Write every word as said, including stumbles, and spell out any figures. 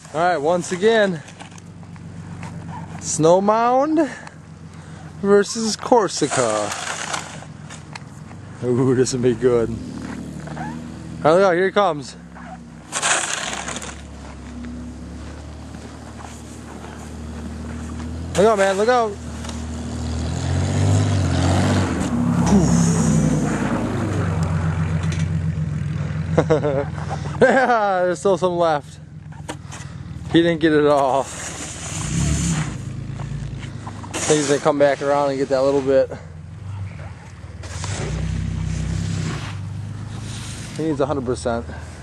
Alright, once again, Snow Mound versus Corsica. Ooh, this will be good. Alright, look out, here he comes. Look out, man, look out. Yeah, there's still some left. He didn't get it all. I think he's gonna come back around and get that little bit. He needs one hundred percent.